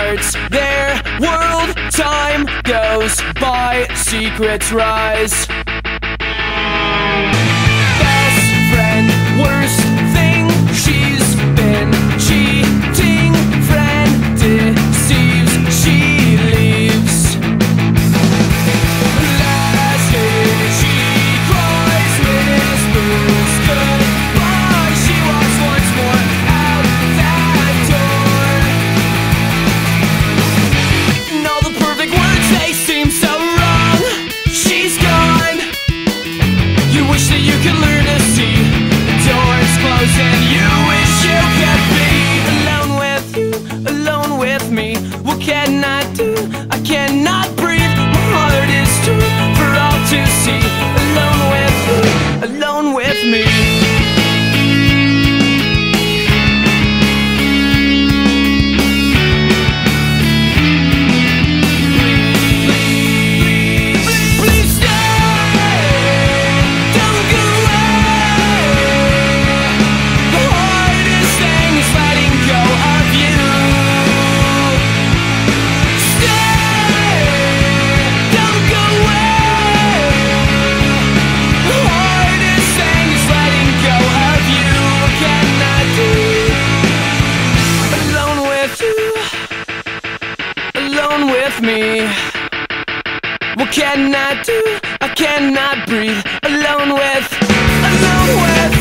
hurts their world. Time goes by, secrets rise. Best friend, worst thing, she's been cheating. Friend deceives, she leaves. Last day she cries, whispers goodbye. She walks once more out that door. And all the perfect words, they seem so wrong. She's gone. You wish that you could learn to see the doors close, and you wish you could be alone with you, alone with me. What can I do? I cannot breathe. My heart is true for all to see. Alone with you, alone with me. Please stay, don't go away. The hardest thing is letting go of you. Stay, don't go away. The hardest thing is letting go of you. What can I do? Alone with you, alone with me. What can I do? I cannot breathe. Alone with